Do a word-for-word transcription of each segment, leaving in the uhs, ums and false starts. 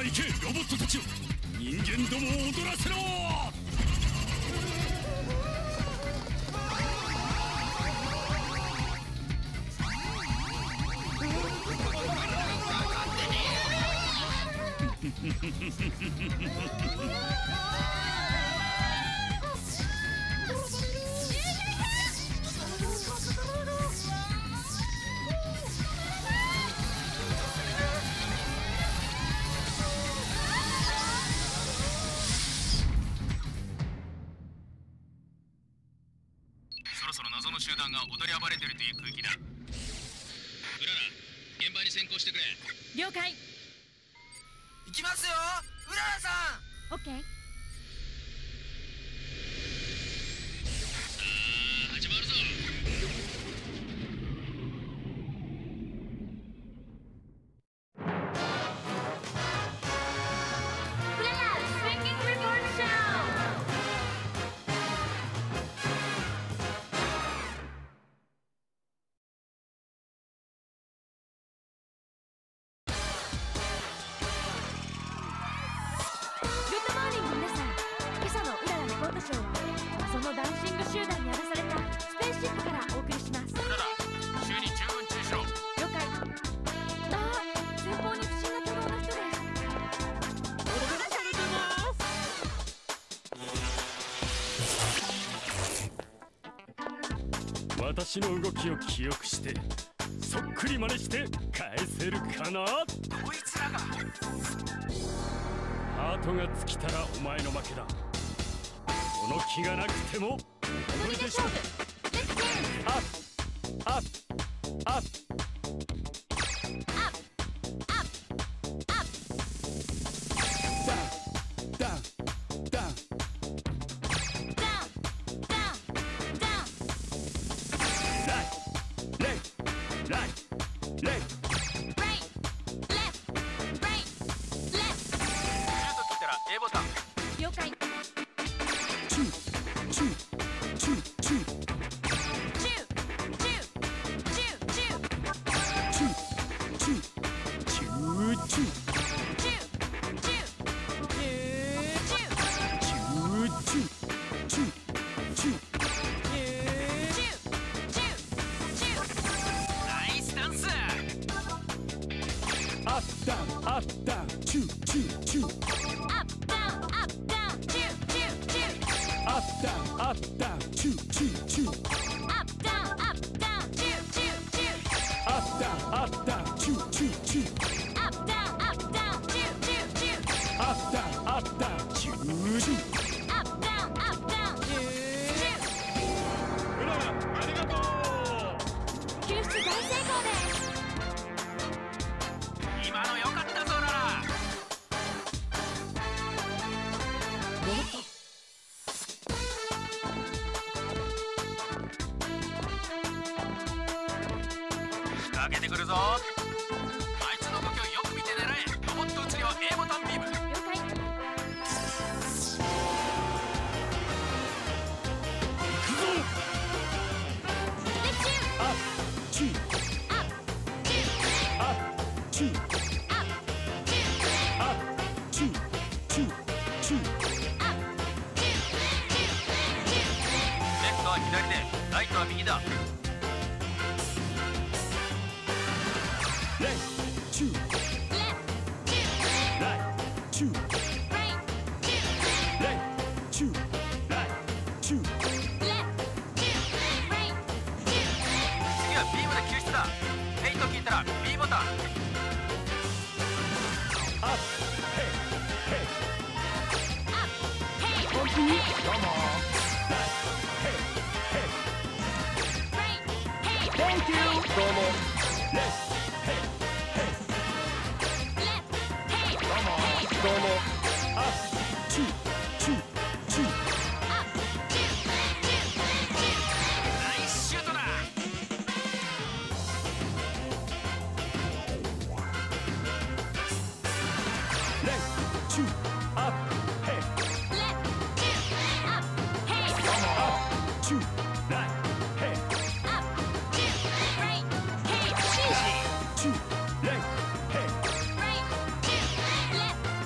あ行けロボットたちよ、人間どもを踊らせろ。 そろそろ謎の集団が踊り暴れてるという空気だ。うらら、現場に先行してくれ。 了解。 行きますよ、うららさん。 オッケー。 さあ始まるぞ。 そのダンシング集団に荒らされたスペースシップからお送りします。 うらら、周に十分注意しろ。 了解。ああ、前方に不審な挙動の人です。 踊らされてます。私の動きを記憶してそっくり真似して返せるかな。 こいつらがハートが尽きたらお前の負けだ。この気がなくても踊りでしょう。アップアップアップ仕掛けてくるぞ。あいつの動きをよく見て狙え。ロボット移りは A ボタンビーム。 了解。 行くぞ。アッチュアッチュアッチュアッチュチュチュアッレフトは左で、ライトは右だ。 レフトライトレフトライト次はビームで救出だ。ヘイと聞いたら B ボタン。 アップヘイヘイどうもライトヘイヘイ Thank you どうもレフトどうもアップチュチュチュナイスシュートだ。 レフトチュアップヘイアップチュライトヘイチュレフトヘイ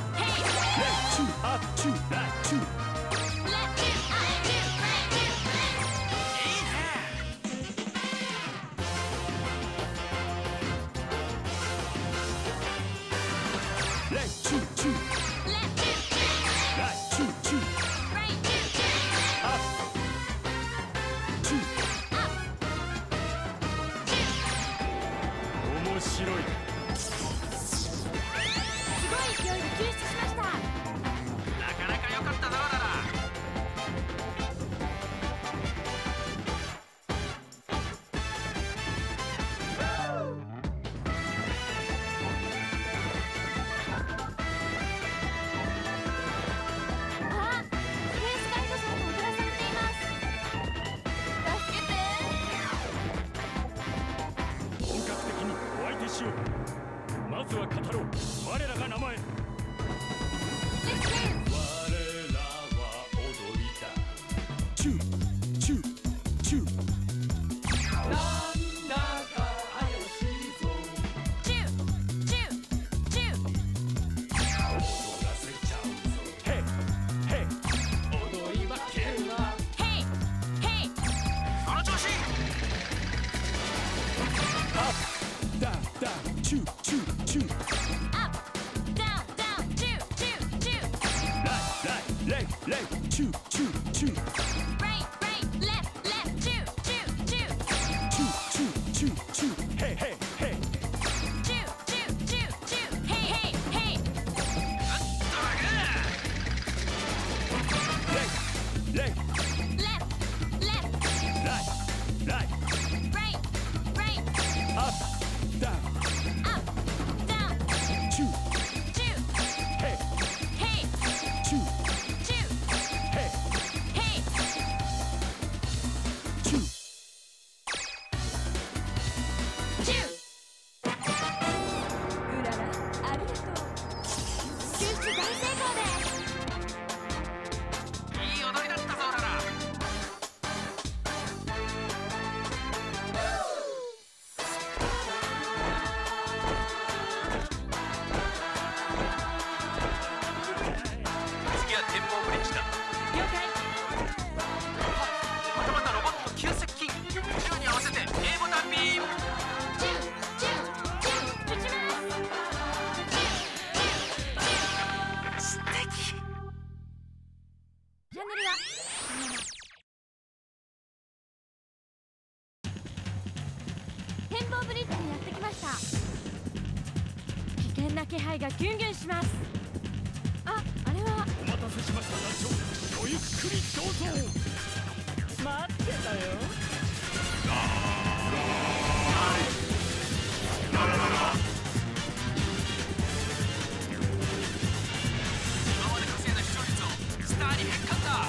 まずは語ろう。我らが名前。我らは踊りだ。チューチューチュー。なんだか怪しいぞ。 チューチューチュー。 踊らせちゃうぞ。ヘイヘイ。踊り負けるな。 ヘイヘイ。 その調子。 アップダウンダウンチューチューチュー。 アップダウンダウンチューチューチュー。 ライライレイレイチューチューチュー。 Right right left left チューチューチュー。 チューチューチューチュー。ヘイヘイヘイ。 チューチューチューチュー。ヘイヘイヘイ。 レイレイ。 Left left ライライ。 right right アップダウン up down チュー。 チュー。 ヘイヘイチュー。 チュー。 ヘイヘイチュー。 チュー。うららありがとう。救出大成功です。 いい踊りだったぞウララ。次は展望ブリッジだ。 了解。 またまたロボット急接近。銃に合わせて A ボタンビーム。 チューチューチュー。撃ちます。 素敵。 チャンネルは展望ブリッジにやってきました。危険な気配がギュンギュンします。あ、あれはお待たせしました団長。ごゆっくりどうぞ。待ってたよ。 今まで稼いだ視聴率をスターに変換だ。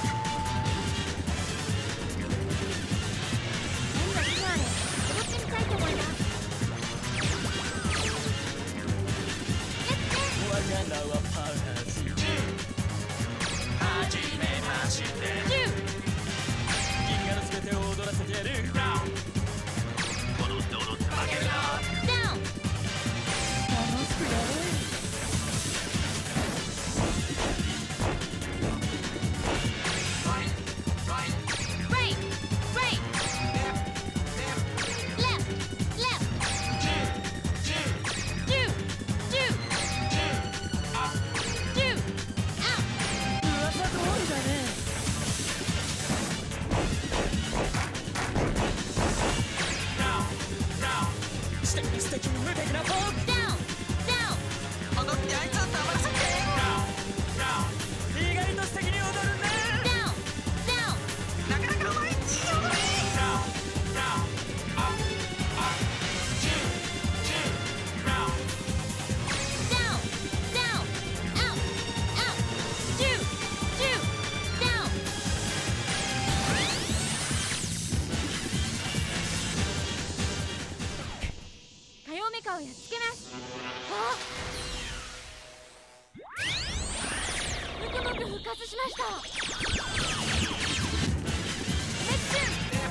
何だ今あれ踊ってみたいと思います。 我が名はパラジ。はじめまして。 チュー。 銀河のすべてを踊らせてやる。 踊って踊って負けるな。 ダウン。楽しくやれ。Right right left left チューチューチューアップ。噂通りだね。 素敵素敵無敵なポーズ。 ダウンダウン踊ってあいつを黙らせて。 意外と素敵に踊るね。 ダウンダウン。 なかなかうまい。いい踊り。 Down, down, up, up, do, do, down. 火曜メカをやっつけます。あ、ぬくぬく復活しました。Let's do.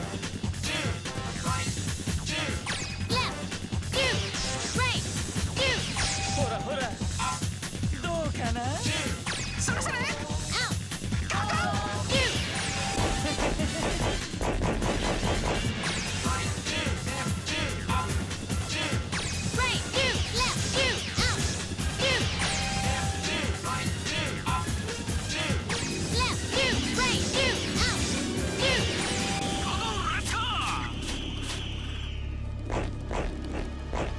Left, do, right, do. ほらほら。どうかな。 それそれ。 Out, do. Right, do, left, do, out, do. Left, do, right, do, out, do.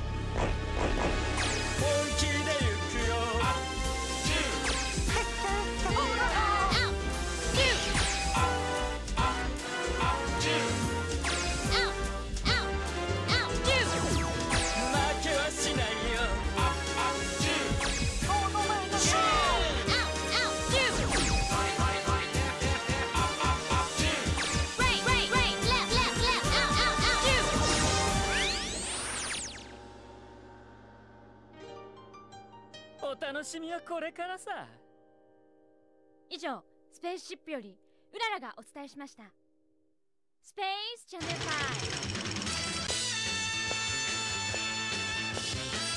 本気で行くよ。 楽しみはこれからさ。 以上、スペースシップよりうららがお伝えしました。スペースチャンネルファイブ。